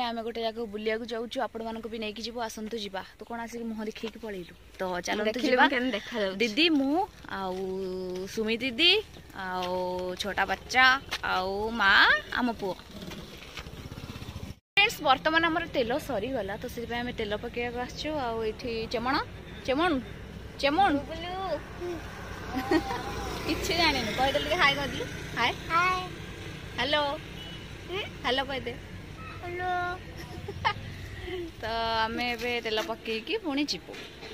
आम गोटे जगह बुलिया जाऊँ आपण मानक भी नहीं जीव आसतु जा तो कौन आसिक मुह देखी पलैलु तो चलो दीदी मु आउ सुमी दीदी आउ छोटा बच्चा आउ माँ आम पुओ फ्रेंड्स बर्तमान आम तेल सरीगला तो से आम तेल पकड़ आसचु आठी चेमण चेमण चेमण किसी जानी कहीदे हाय कहलु हाय हेलो हेलो कहदे हेलो तो आम ए तेल पकईकी पुणी जीवु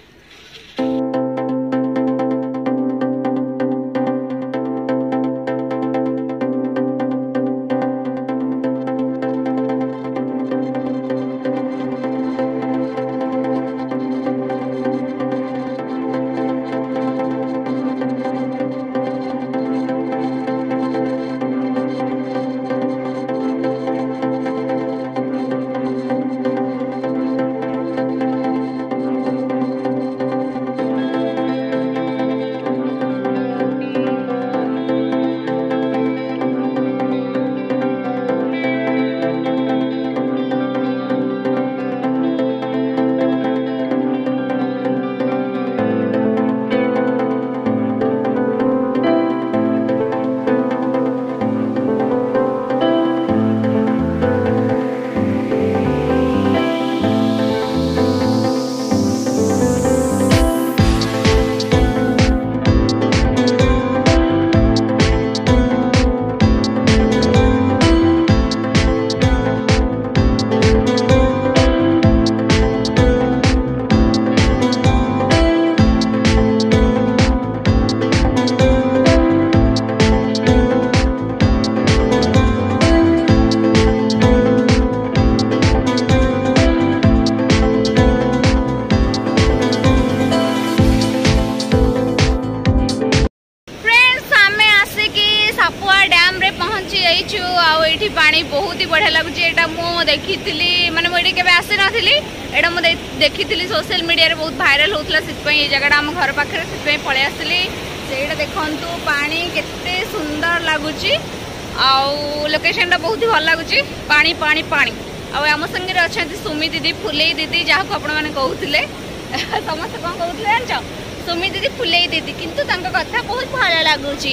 पानी बहुत ही बढ़िया लगुच मु देखी माने मुझे केवे आसी नथिली एटा मु देखी सोशल मीडिया रे बहुत वायरल होतला सितपई ये जगह आम घर पाखे सितपई पळे आसली सेटा देखंतु पानी केते सुंदर लगुच आउ लोकेशन टा बहुत ही भल लगुच पानी पानी पानी आउ आम संगे अच्छा सुमी दीदी फुलेई दीदी जहाँ को आपण माने कहउथिले समस्त कौन कहउथिले जानछ सुमी दीदी फुलेई दीदी किंतु तांका कथा बहुत भल लगुच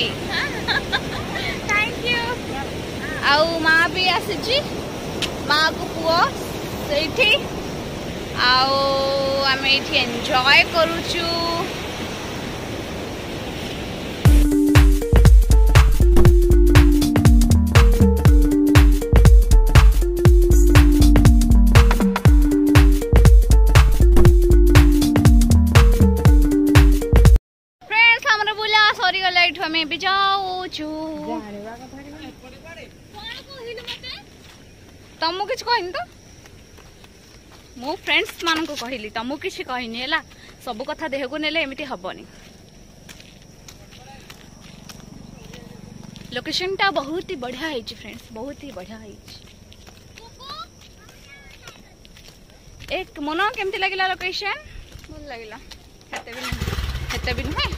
थैंक यू आउ माँ भी आसी माँ को पुओ से आम एंजॉय करुचु फ्रेंड्स हमरा बुला सॉरी गला एठु हमें भी जाऊचु तमु किछ कहनी तो मो फ्रेंड्स मान को कहली तमु किछ कहनी है सब कथा देह को नेले एमिति हबनी लोकेशन टा बहुत ही बढ़िया है फ्रेंड्स बहुत ही बढ़िया है एक मन केमती लगिला लोकेशन भल लगिला हेते भी नुहे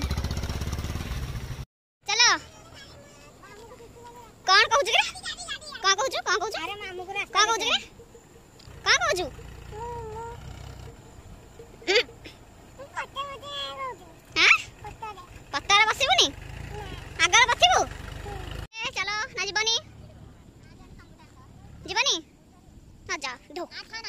चलो कौन कहू जे का कहू का कहू अरे मामू को का कहू जे का कहू पत्ता बसिबुनी आगर बसिबु चलो ना जीवनी जीवनी ना जा धो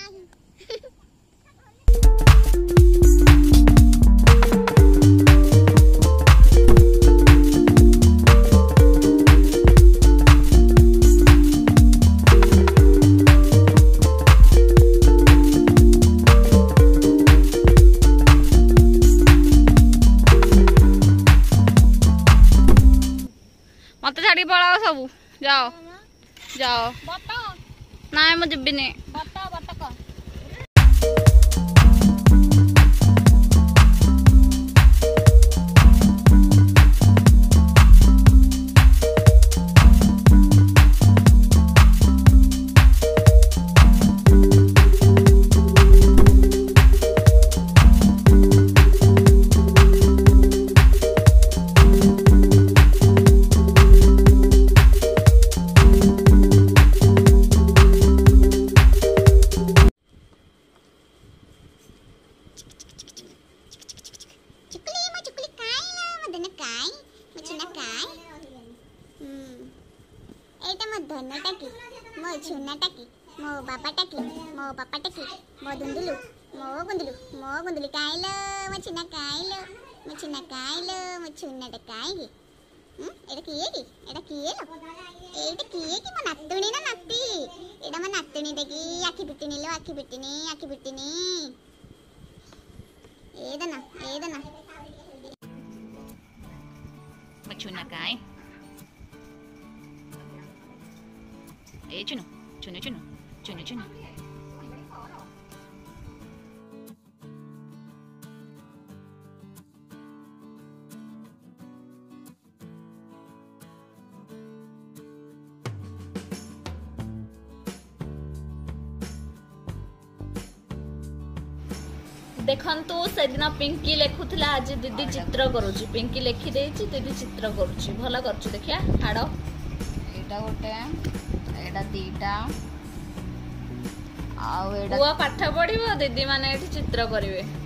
मत छाड़ी पड़ाओ सब जाओ जाओ ना मुझे भी नहीं छुना टाकी मो बाबा टाकी मो दुंदुलु मो गुंदुलु काइलो मो छुना काइलो मो छुना टाकाई एटा किए की लो एटा किए की मो नातुणी ना नाती एटा मो नातुणी देखी आखी पिटिनी लो आखी पिटिनी ఏదన్నా Machuna kai. Chunu. देखंतु सेदिन पिंकी लेखुला आज दीदी चित्र करुची पिंकी लेखि देछि दीदी चित्र करुची भला करछु देखिया हाड़ एटा गोटे एटा दीटा आउ एटा पाठ पढ़िबो दीदी माने एठी चित्र करिवे